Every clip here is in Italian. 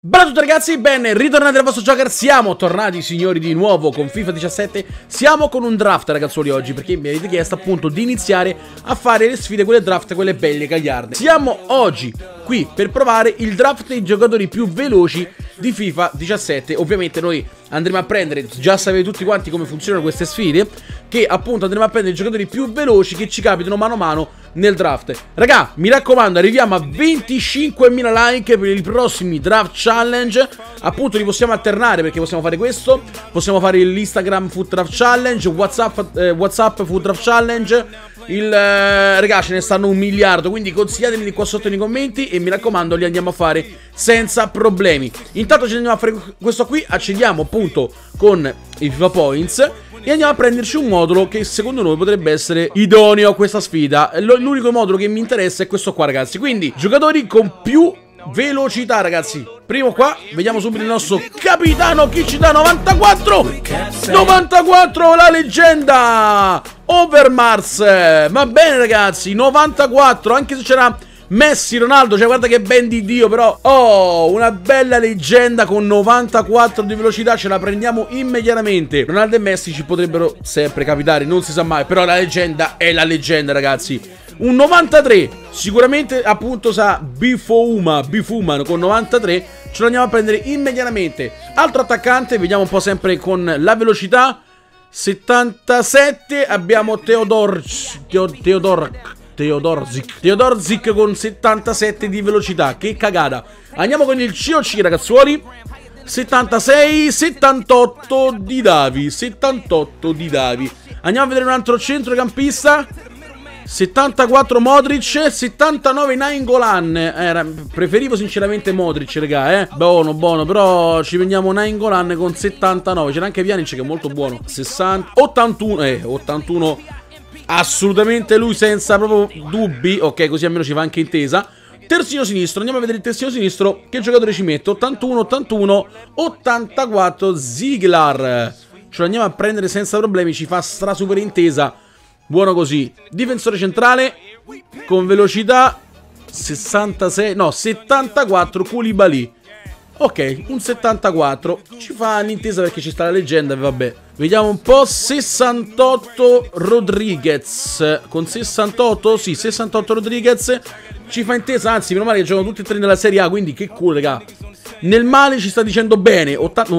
Bella a tutti ragazzi, ben ritornati dal vostro Joker. Siamo tornati signori di nuovo con FIFA 17. Siamo con un draft ragazzuoli oggi, perché mi avete chiesto appunto di iniziare a fare le sfide, quelle draft, quelle belle gagliarde. Siamo oggi qui per provare il draft dei giocatori più veloci di FIFA 17. Ovviamente noi andremo a prendere, già sapete tutti quanti come funzionano queste sfide, che appunto andremo a prendere i giocatori più veloci che ci capitano mano a mano nel draft. Raga, mi raccomando, arriviamo a 25.000 like per i prossimi draft challenge. Appunto li possiamo alternare, perché possiamo fare questo, possiamo fare l'Instagram Food Draft Challenge, WhatsApp Food Draft Challenge, raga, ce ne stanno 1 miliardo, quindi consigliateli qua sotto nei commenti e mi raccomando li andiamo a fare senza problemi. Intanto ci andiamo a fare questo qui, accediamo appunto con i FIFA Points e andiamo a prenderci un modulo che secondo noi potrebbe essere idoneo a questa sfida. L'unico modulo che mi interessa è questo qua ragazzi, quindi giocatori con più velocità ragazzi. Primo qua, vediamo subito il nostro capitano, chi ci dà 94 la leggenda Overmars. Va bene ragazzi, 94, anche se c'era Messi, Ronaldo, cioè guarda che ben di Dio, però oh, una bella leggenda con 94 di velocità, ce la prendiamo immediatamente. Ronaldo e Messi ci potrebbero sempre capitare, non si sa mai, però la leggenda è la leggenda ragazzi. Un 93, sicuramente appunto sa Bifuman con 93, ce lo andiamo a prendere immediatamente. Altro attaccante, vediamo un po' sempre con la velocità. 77, abbiamo Teodorzik con 77 di velocità, che cagata. Andiamo con il COC ragazzuoli. 76, 78 di Davi, Andiamo a vedere un altro centrocampista. 74 Modric, 79 Nainggolan. Preferivo sinceramente Modric, raga, buono, però ci prendiamo Nainggolan con 79. C'era anche Pjanic che è molto buono. 60, 81, assolutamente lui senza proprio dubbi. Ok, così almeno ci fa anche intesa. Terzino sinistro, andiamo a vedere il terzino sinistro. Che giocatore ci mette? 81, 84 Ziegler. Ce lo andiamo a prendere senza problemi, ci fa stra super intesa. Buono così. Difensore centrale con velocità 66, no 74 Koulibaly. Ok, un 74 ci fa l'intesa perché ci sta la leggenda. Vabbè, vediamo un po'. 68 Rodriguez. Con 68, sì, 68 Rodriguez ci fa intesa. Anzi, meno male che giocano tutti e tre nella Serie A, quindi che culo, raga. Nel male ci sta dicendo bene.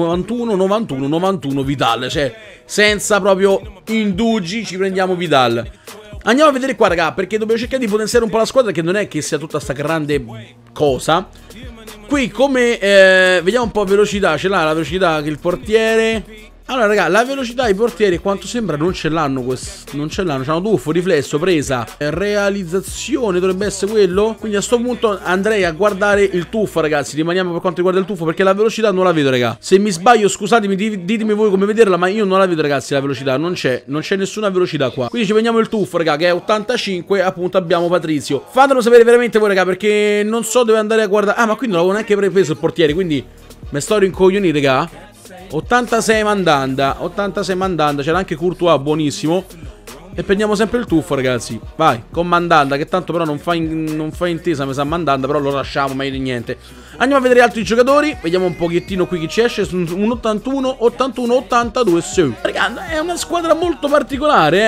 91 Vidal, cioè senza proprio indugi ci prendiamo Vidal. Andiamo a vedere qua raga, perché dobbiamo cercare di potenziare un po' la squadra, che non è che sia tutta sta grande cosa. Qui come vediamo un po' velocità. Ce l'ha la velocità che il portiere. Allora raga, la velocità i portieri quanto sembra non ce l'hanno. Non ce l'hanno, c'hanno tuffo, riflesso, presa, realizzazione dovrebbe essere quello. Quindi a sto punto andrei a guardare il tuffo ragazzi. Rimaniamo per quanto riguarda il tuffo, perché la velocità non la vedo raga. Se mi sbaglio scusatemi, ditemi voi come vederla, ma io non la vedo ragazzi la velocità. Non c'è nessuna velocità qua. Quindi ci prendiamo il tuffo raga, che è 85. Appunto abbiamo Patrizio. Fatelo sapere veramente voi raga, perché non so dove andare a guardare. Ah, ma quindi non l'avevo neanche preso il portiere, quindi mi sto rincoglionito raga. 86 Mandanda, c'era anche Courtois, buonissimo. E prendiamo sempre il tuffo ragazzi. Vai, con Mandanda, che tanto però non fa intesa, mi sa Mandanda, però lo lasciamo, meglio di niente. Andiamo a vedere altri giocatori, vediamo un pochettino qui chi ci esce. Un 81, 82 sì. Raga, è una squadra molto particolare,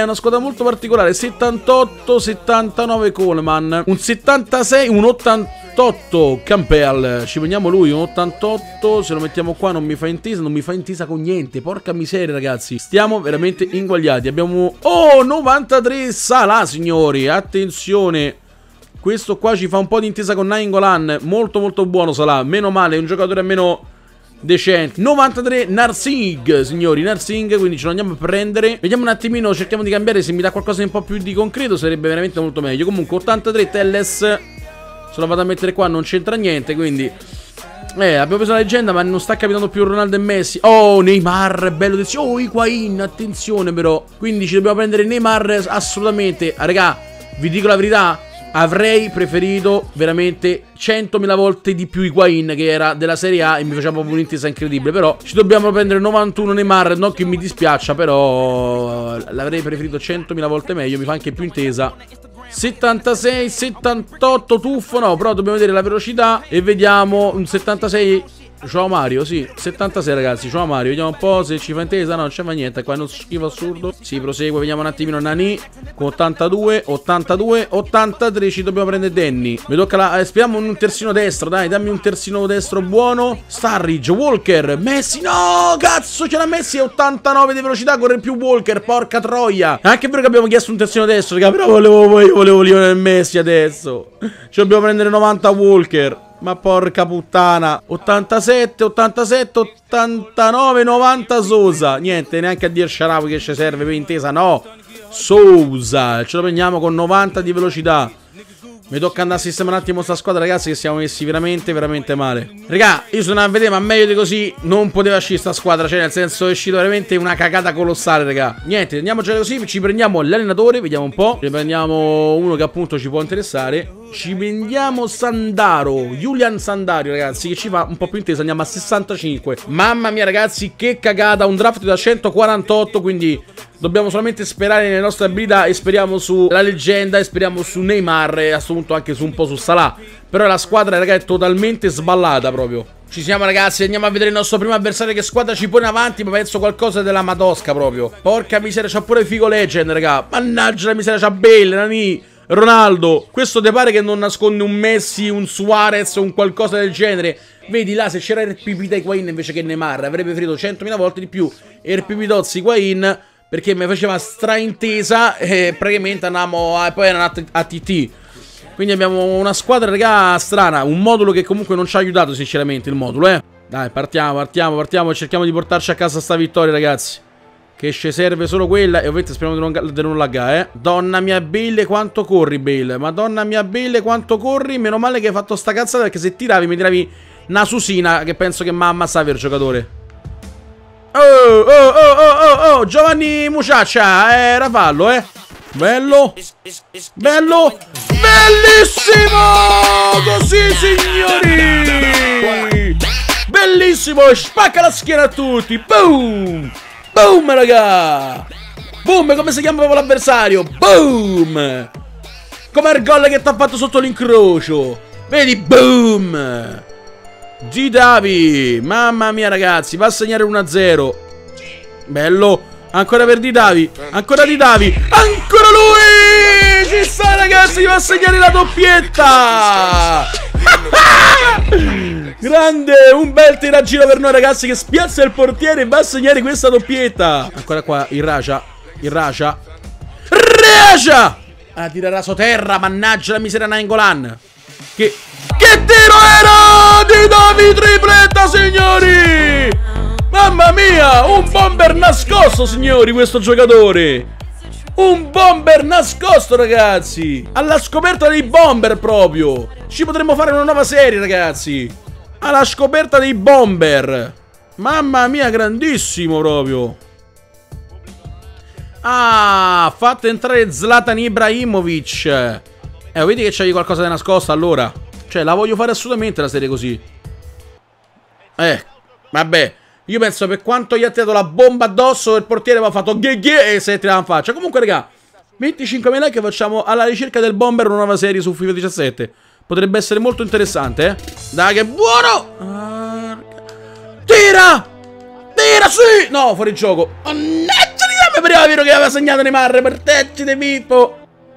78, 79 Coleman, un 76, un 88 Campbell, ci prendiamo lui, un 88, se lo mettiamo qua non mi fa intesa con niente, porca miseria ragazzi, stiamo veramente inguagliati. Abbiamo, oh, 93 Salah signori, attenzione, questo qua ci fa un po' di intesa con Nainggolan, molto buono Salah, meno male, è un giocatore almeno decente. 93 Narsing signori, Narsing, quindi ce lo andiamo a prendere. Vediamo un attimino, cerchiamo di cambiare, se mi dà qualcosa di un po' più di concreto sarebbe veramente molto meglio. Comunque 83 Telles, se lo vado a mettere qua non c'entra niente, quindi abbiamo preso la leggenda, ma non sta capitando più Ronaldo e Messi. Oh, Neymar, bello. Oh, Higuain, attenzione però. Quindi ci dobbiamo prendere Neymar assolutamente. Raga, vi dico la verità, avrei preferito veramente 100.000 volte di più Higuain, che era della Serie A e mi faceva proprio un'intesa incredibile. Però ci dobbiamo prendere 91 Neymar, non che mi dispiaccia, però l'avrei preferito 100.000 volte meglio, mi fa anche più intesa. 76, 78 tuffo, no, però dobbiamo vedere la velocità e vediamo un 76 Ciao Mario, sì, 76 ragazzi, ciao Mario, vediamo un po' se ci fa intesa, no, non c'è fa niente, qua è uno schifo assurdo. Si prosegue, vediamo un attimino Nani, con 82, 82, 83, ci dobbiamo prendere Danny. Mi tocca la, speriamo un terzino destro, dai, dammi un terzino destro buono. Starridge, Walker, Messi, no, cazzo, c'era Messi, 89 di velocità, corre più Walker, porca troia. È anche vero che abbiamo chiesto un terzino destro, raga, però volevo Lionel Messi adesso. Ci dobbiamo prendere 90 Walker. Ma porca puttana. 87, 87, 89, 90 Sousa. Niente, neanche a dire Sharawi che ci serve per intesa, no. Sousa, ce lo prendiamo con 90 di velocità. Mi tocca andare a sistemare un attimo sta squadra, ragazzi, che siamo messi veramente, veramente male. Raga, io sono a vedere, ma meglio di così non poteva uscire sta squadra. Cioè, nel senso, è uscito veramente una cagata colossale, raga. Niente, andiamo a giocare così, ci prendiamo l'allenatore, vediamo un po'. Ci prendiamo uno che appunto ci può interessare. Ci prendiamo Sandaro, Julian Sandario, ragazzi, che ci fa un po' più intesa. Andiamo a 65. Mamma mia, ragazzi, che cagata. Un draft da 148, quindi dobbiamo solamente sperare nelle nostre abilità. E speriamo sulla leggenda, e speriamo su Neymar, e a questo punto anche su un po' su Salah. Però la squadra, ragazzi, è totalmente sballata proprio. Ci siamo, ragazzi, andiamo a vedere il nostro primo avversario. Che squadra ci pone avanti, ma penso qualcosa della Madosca proprio. Porca miseria, c'ha pure Figo Legend, raga. Mannaggia la miseria, c'ha Bale, Nani, Ronaldo. Questo te pare che non nasconde un Messi, un Suarez, un qualcosa del genere? Vedi là, se c'era RPP da Higuain invece che Neymar, avrei preferito 100.000 volte di più RPP Dozzi Higuain, perché mi faceva straintesa e praticamente andavamo poi erano a TT. Quindi abbiamo una squadra, raga, strana. Un modulo che comunque non ci ha aiutato sinceramente, il modulo, Dai, partiamo, cerchiamo di portarci a casa sta vittoria, ragazzi. Che ci serve solo quella. E ovviamente speriamo di non laggare, Donna mia Bale, quanto corri, Bale. Madonna mia Bale, quanto corri. Meno male che hai fatto sta cazzata, perché se tiravi mi tiravi una susina, che penso che mi ammazzavi il giocatore. Oh, Giovanni Muciaccia, era fallo, Bello, bello, bellissimo. Così, signori. Bellissimo, spacca la schiena a tutti. Boom. Boom, raga! Boom, come si chiama proprio l'avversario? Boom! Com'è il gol che ti ha fatto sotto l'incrocio? Vedi? Boom! Didavi! Mamma mia, ragazzi, va a segnare 1-0. Bello! Ancora per Didavi! Ancora Didavi! Ancora lui! Ci sta, ragazzi, va a segnare la doppietta! Grande, un bel tiraggino per noi, ragazzi, che spiazza il portiere e va a segnare questa doppietta. Ancora qua il Raja. Ah, tira raso terra, mannaggia la miseria Nainggolan. Che tiro era di Davi, tripletta, signori. Mamma mia, un bomber nascosto, signori, questo giocatore. Un bomber nascosto, ragazzi. Alla scoperta dei bomber proprio. Ci potremmo fare una nuova serie, ragazzi. Alla scoperta dei bomber. Mamma mia, grandissimo proprio. Ah, fate entrare Zlatan Ibrahimovic. Vedi che c'hai qualcosa di nascosto allora. Cioè, la voglio fare assolutamente la serie così. Vabbè. Io penso per quanto gli ha tirato la bomba addosso, il portiere mi ha fatto gheghe e si è tirato in faccia. Comunque, raga, 25.000 like e facciamo alla ricerca del bomber una nuova serie su FIFA 17. Potrebbe essere molto interessante, Dai, che buono! Tira! Tira, sì! No, fuori gioco. Mannaggia di me, prima vero che aveva segnato Neymar. Proteggi di Pippo.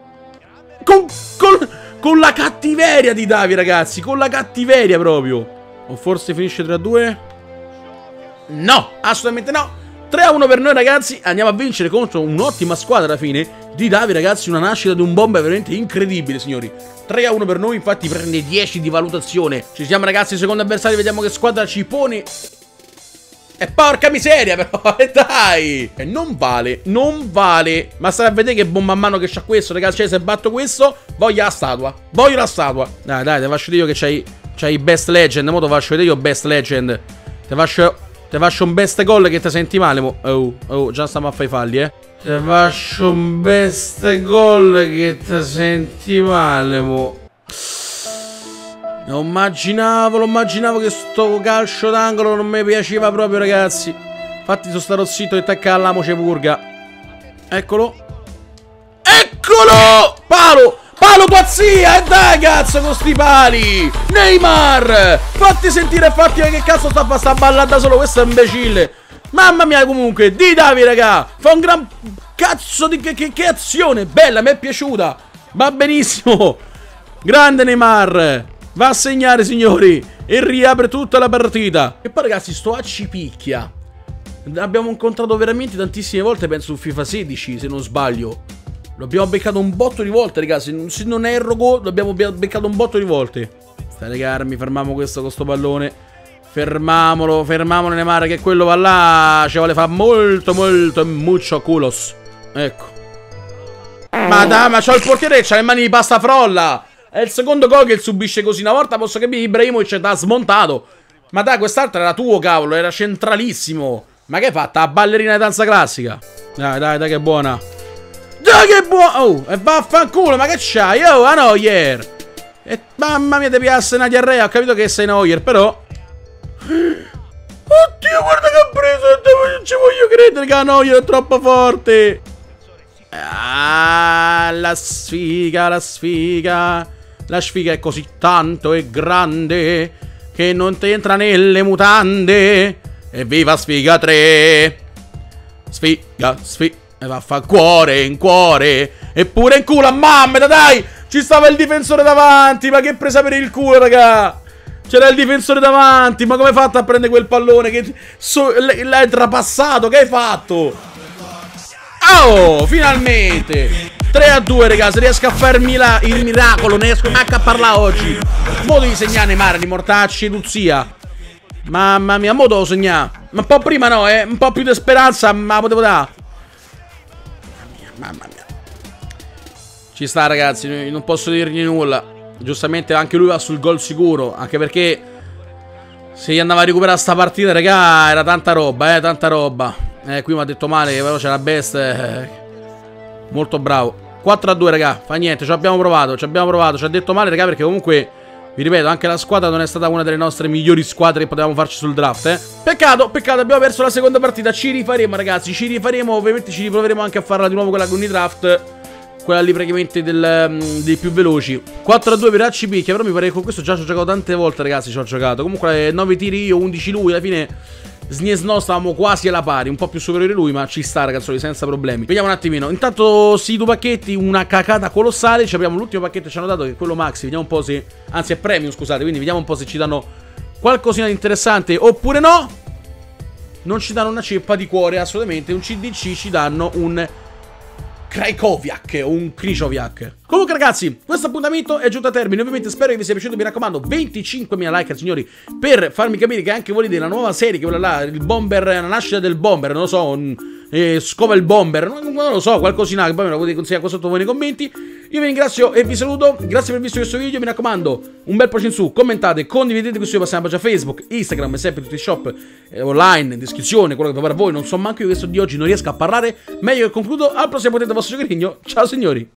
Con la cattiveria di Davi, ragazzi. Con la cattiveria proprio. O forse finisce 3-2? No, assolutamente no. 3-1 per noi, ragazzi. Andiamo a vincere contro un'ottima squadra alla fine. Di Davi, ragazzi, una nascita di un bomber veramente incredibile, signori. 3-1 per noi, infatti prende 10 di valutazione. Ci siamo, ragazzi, secondo avversario, vediamo che squadra ci pone. E porca miseria, però, dai. E non vale, non vale. Ma stai a vedere che bomba a mano che c'ha questo, ragazzi. Cioè, se batto questo, voglio la statua. Voglio la statua. Dai, te faccio vedere io che c'hai best legend. Mo te faccio vedere io best legend. Te faccio un best goal che ti senti male, mo. Oh, già stiamo a fare i falli, Te faccio un best goal che ti senti male, mo. Lo immaginavo che sto calcio d'angolo non mi piaceva proprio, ragazzi. Infatti sono stato zitto e tacca all'amo ce purga. Eccolo. Eccolo! Palo! Palo tua zia! E dai cazzo con sti pali! Neymar! Fatti sentire e fatti che cazzo sta ballando da solo questo imbecille! Mamma mia comunque! Di Davi raga! Fa un gran cazzo di che azione! Bella, mi è piaciuta! Va benissimo! Grande Neymar! Va a segnare signori! E riapre tutta la partita! E poi ragazzi sto Accipicchia l'abbiamo incontrato veramente tantissime volte, penso su FIFA 16 se non sbaglio. Lo abbiamo beccato un botto di volte, ragazzi. Se non erro, lo abbiamo beccato un botto di volte. State calmi, fermiamo questo con sto pallone. Fermamolo Neymar, che quello va là. Ci vuole fare molto e mucho culos. Ecco. Ma dai, ma c'ho il portiere che c'ha le mani di pasta frolla. È il secondo gol che subisce così. Una volta posso capire Ibrahimovic t'ha smontato. Ma dai, quest'altro era tuo, cavolo. Era centralissimo. Ma che hai fatto? La ballerina di danza classica? Dai, che buona. Dai che buono! Oh, e vaffanculo, ma che c'hai? Oh, a Neuer! E mamma mia, ti piace una diarrea. Ho capito che sei Neuer, però. Oddio, guarda che ha preso! Non ci voglio credere che Neuer è troppo forte! Ah, la sfiga, la sfiga. La sfiga è così tanto e grande che non ti entra nelle mutande. Evviva sfiga 3! Sfiga, sfiga. E va a fa cuore in cuore. E pure in culo a mamma, dai! Ci stava il difensore davanti. Ma che presa per il culo, raga! C'era il difensore davanti. Ma come hai fatto a prendere quel pallone? Che l'hai trapassato. Che hai fatto? Oh, finalmente 3-2, ragazzi. Riesco a farmi il miracolo. Ne riesco neanche a parlare oggi. Mo devi segnare Neymar di mortacci Luzia. Mamma mia, mo devo segnare. Ma un po' prima no, un po' più di speranza. Ma potevo dare. Mamma mia. Ci sta, ragazzi, non posso dirgli nulla. Giustamente anche lui va sul gol sicuro. Anche perché se gli andava a recuperare sta partita, raga, era tanta roba, tanta roba. Qui mi ha detto male, però c'è la best. Molto bravo. 4-2, raga, fa niente, ci abbiamo provato. Ci ha detto male, raga, perché comunque, vi ripeto, anche la squadra non è stata una delle nostre migliori squadre che potevamo farci sul draft, Peccato, abbiamo perso la seconda partita. Ci rifaremo, ragazzi, ci rifaremo. Ovviamente ci riproveremo anche a farla di nuovo quella con i draft. Quella lì praticamente dei più veloci. 4-2 per Accipicchia. Però mi pare che con questo già ci ho giocato tante volte, ragazzi. Ci ho giocato. Comunque 9 tiri io, 11 lui. Alla fine Sniesno stavamo quasi alla pari. Un po' più superiore lui, ma ci sta, ragazzi, senza problemi. Vediamo un attimino. Intanto sti due pacchetti, una cacata colossale. Ci abbiamo l'ultimo pacchetto che ci hanno dato, che è quello Maxi. Vediamo un po' se... Anzi è premium, scusate. Quindi vediamo un po' se ci danno qualcosina di interessante oppure no. Non ci danno una ceppa di cuore, assolutamente. Un CDC ci danno un Krajkowiak o un Krychowiak. Comunque ragazzi, questo appuntamento è giunto a termine. Ovviamente spero che vi sia piaciuto. Mi raccomando, 25.000 like, signori, per farmi capire che anche voi della nuova serie, che quella là, il bomber, la nascita del bomber, non lo so, scova il bomber, non lo so, qualcosina che poi me lo potete consigliare qua sotto voi nei commenti. Io vi ringrazio e vi saluto. Grazie per aver visto questo video. Mi raccomando, un bel pollice in su, commentate, condividete questo video, passiamo a pagina Facebook, Instagram e sempre tutti i shop online, in descrizione, quello che vi pare a voi. Non so manco io questo di oggi, non riesco a parlare. Meglio che concludo. Al prossimo potente vostro giocherigno. Ciao signori.